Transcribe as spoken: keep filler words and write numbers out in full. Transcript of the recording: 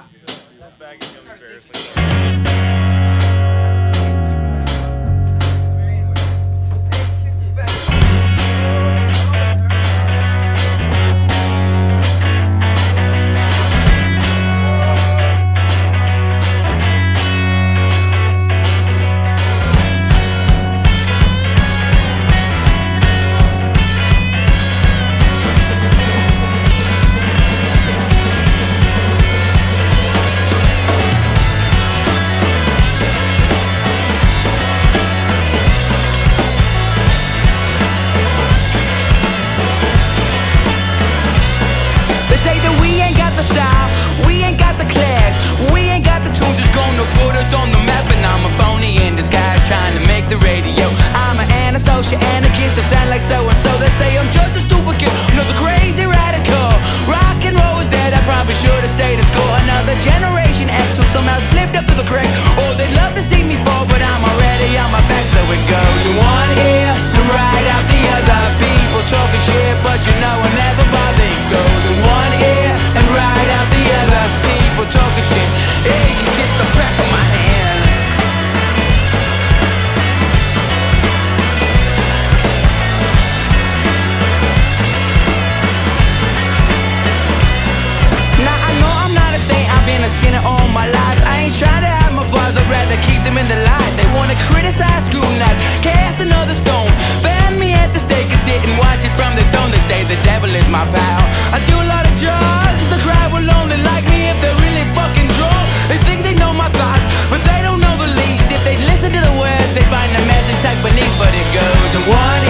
This bag is going to be embarrassing. Say that we ain't got the style, we ain't got the class, we ain't got the tunes that's gonna put us on the map. And I'm a phony in disguise trying to make the radio. I'm an antisocial anarchist, I sound like so-and-so. They say I'm just a stupid kid, another crazy radical. Rock and roll is dead, I probably should have stayed in school. Another generation X who somehow slipped up through the cracks. Oh, they'd love to see me fall, but I'm already on my back. So it goes one ear and right out the other. People talking shit, but you know I never bother. It goes one ear and right out the other. People talking shit, hey, you kiss the back of my hand. Now I know I'm not a saint, I've been a sinner all my life. I ain't trying to have my flaws, I'd rather keep them in the light. They wanna criticize, scrutinize, cast another stone, ban me at the stake and sit and watch it from the throne. They say the devil is my pal, I do a lot of drugs. The crowd will only like me if they're really fucking drunk. They think they know my thoughts, but they don't know the least. If they listen to the words, they find the message tucked beneath. But it goes in one